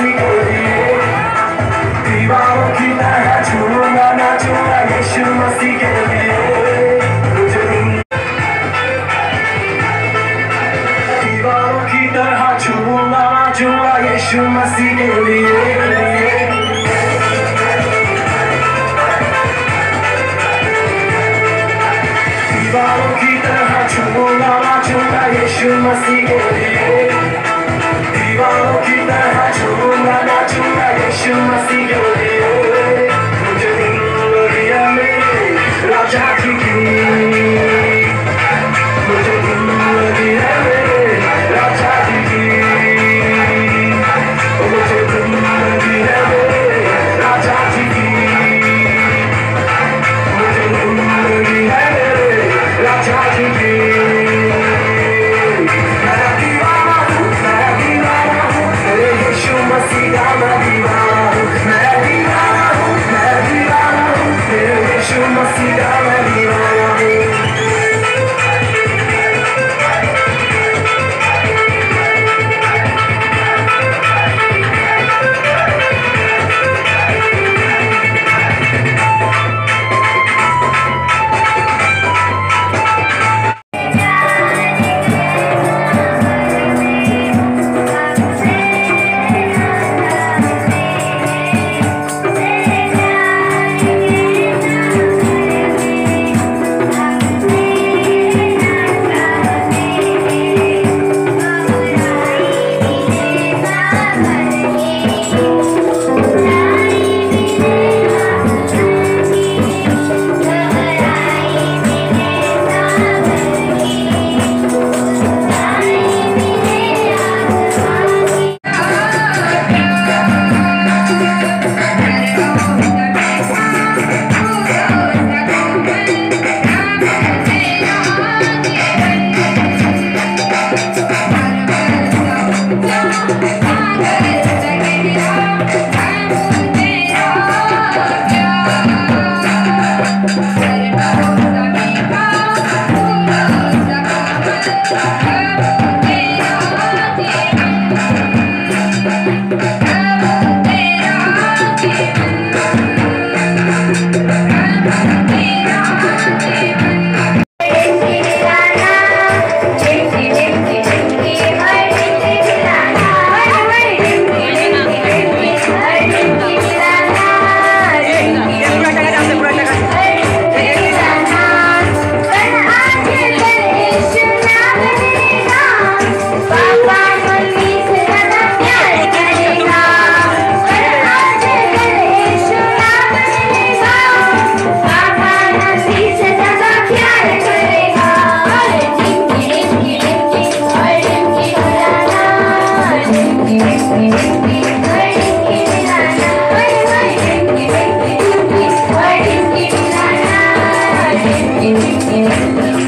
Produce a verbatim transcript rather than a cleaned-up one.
मसीह के लिए दीवारों की तरह झूमूंगा नाचूंगा यीशु मसीह के लिए मुझे दीवारों की तरह झूमूंगा नाचूंगा यीशु मसीह के लिए दीवारों की तरह झूमूंगा नाचूंगा यीशु मसीह के लिए दीवारों की तरह झूमूंगा नाचूंगा यीशु मसीह के लिए मुझे दिया मेरे राजा की मुझे दिया मेरे राजा की मुझे दिया मेरे राजा की मुझे दिया मेरे राजा की मैं दीवाना हूँ मैं दीवाना हूँ तेरे यीशु मसीह का मैं दीवाना हूँ मैं दीवाना हूँ मैं दीवाना हूँ तेरे यीशु मसीह का मैं दीवाना हूँ Thank you.